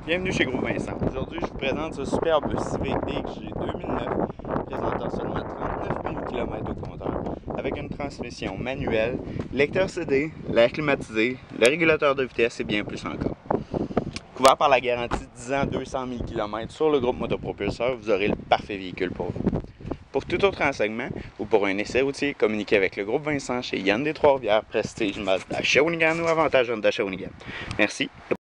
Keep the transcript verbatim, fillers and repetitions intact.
Bienvenue chez Groupe Vincent. Aujourd'hui, je vous présente ce superbe Civic D X G deux mille neuf présentant seulement trente-neuf mille kilomètres au compteur avec une transmission manuelle, lecteur C D, l'air climatisé, le régulateur de vitesse et bien plus encore. Couvert par la garantie dix ans deux cent mille kilomètres sur le groupe Motopropulseur, vous aurez le parfait véhicule pour vous. Pour tout autre renseignement ou pour un essai routier, communiquez avec le groupe Vincent chez Yann des Trois-Rivières, Prestige Mazda Shawinigan ou Avantage Honda Shawinigan. Merci.